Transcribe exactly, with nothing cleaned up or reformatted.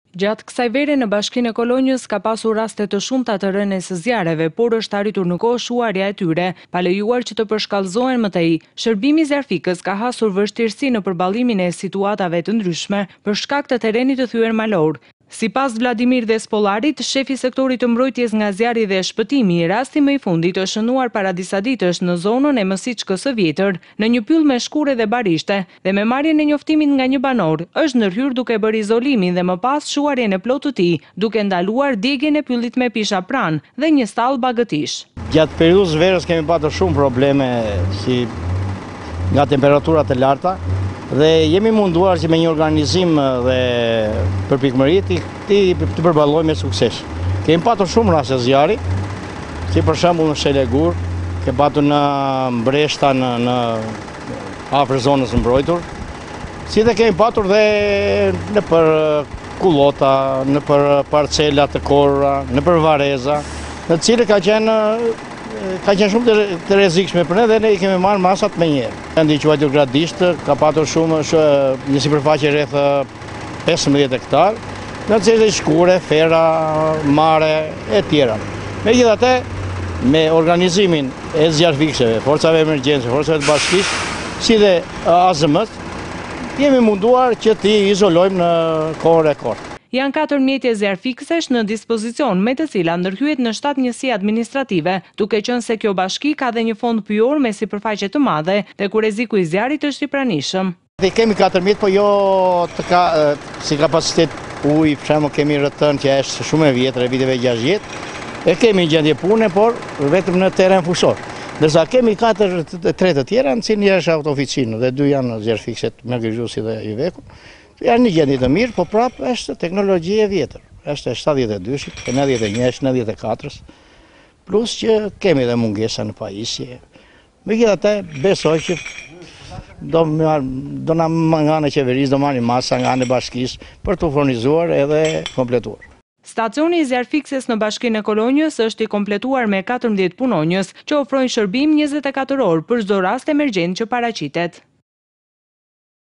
Gjatë kësaj vere në Bashkinë e Kolonjës ka pasur raste të shumta të rënies së zjarreve, por është arritur në kohë shuarja e tyre, pa lejuar që të përshkallëzohen më tej. Shërbimi i zjarfikës ka hasur vështirësi në përballimin e situatave të ndryshme për shkak të terrenit të thyer malor. Sipas Vladimir Despolarit, shefi i sektorit të mbrojtjes nga zjarri dhe shpëtimi, rasti më i fundit është shënuar para disa ditësh në zonën e Mësiçkës së Vjetër, në një pyll me shkure dhe barishte, dhe me marrjen e njoftimit nga një banor, është ndërhyrë duke bërë izolimin dhe më pas shuarjen e plotë të tij, duke ndaluar djegjen e pyllit me pisha pranë dhe një stall bagëtish. Gjatë periudhës verës kemi patur shumë probleme si nga temperaturat e larta, dhe jemi munduar që me një organizim dhe përpikmëri të përballojmë me sukses. Kemi patur shumë raste zjarri, si për shembull në Shelegur, kemi patur në Mbreshta në, në afër zonës mbrojtur, si dhe kemi patur dhe në për kullota, në për parcela të korra, në për vareza, në cilë ka qenë ka qenë shumë të rrezikshme për ne dhe ne i kemi marrë masat me njerë. Vendi i quajtur Gradisht ka patur shumë një sipërfaqe rreth pesëmbëdhjetë hektar, në cilë shkure, fera, mare e tjera. Megjithatë, me organizimin e zjarrfikseve, forcave emergjencë, forcave të bashkisë, si dhe A Z M-s, jemi munduar që t'i izolojmë në kohë rekord. Janë katër mjetje zjarrfikësesh në dispozicion, me të cilat ndërhyet në shtatë njësi administrative, duke qenë se kjo bashki ka dhe një fond pyjor me sipërfaqe të madhe dhe ku rreziku i zjarrit është i pranishëm. Ne kemi katër mjet, po jo të ka si kapacitet ujë, për shembull kemi rrëtën që është shumë e vjetër, e viteve gjashtëdhjetë, e kemi gjendje pune, por vetëm në terren fushor. Ndërsa kemi katër tre të tjera, në cilin është autooficinë dhe dy janë zjarrfikëset me Gërgjusi dhe Iveku. Janë një gjendje të mirë, po prapë është teknologji e vjetër. Është e shtatëdhjetë e dyshit, e nëntëdhjetë e njësh, nëntëdhjetë e katërës, plus që kemi dhe mungesa në pajisje. Megjithatë, besoj që do, do na nga në qeverisë, do marrim masa nga në bashkisë për të furnizuar edhe kompletuar. Stacioni i zjarrfikses në Bashkinë e Kolonjës është i kompletuar me katërmbëdhjetë punonjës që ofrojnë shërbim njëzet e katër orë për çdo rast emergjent që paraqitet.